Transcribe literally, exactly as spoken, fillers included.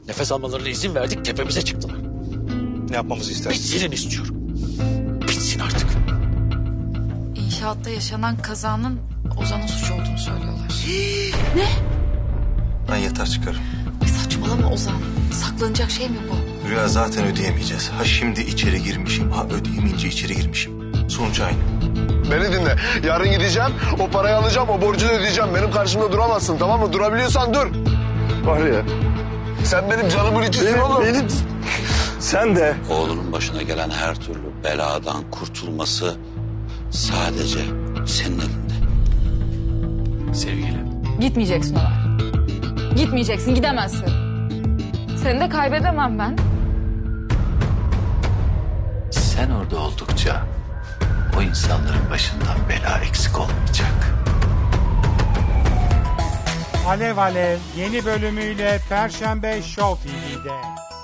Nefes almalarına izin verdik, tepemize çıktılar. Ne yapmamızı istersin? Bitsin istiyorum. Bitsin artık. İnşaatta yaşanan kazanın Ozan'ın suçu olduğunu söylüyorlar. Ne? Ben yatar çıkarım. Ay saçmalama Ozan. Saklanacak şey mi bu? Rüya zaten ödeyemeyeceğiz. Ha şimdi içeri girmişim, ha ödeyemeyince içeri girmişim. Sonuç aynı. Beni dinle. Yarın gideceğim, o parayı alacağım, o borcu da ödeyeceğim. Benim karşımda duramazsın, tamam mı? Durabiliyorsan dur. Var ya, sen benim canımın içisin oğlum. Benim... Sen de. Oğlunun başına gelen her türlü beladan kurtulması sadece senin elinde. Sevgilim. Gitmeyeceksin Ömer. Gitmeyeceksin, gidemezsin. Seni de kaybedemem ben. Sen orada oldukça o insanların başından bela eksik olmayacak. Alev Alev yeni bölümüyle Perşembe Show T V'de.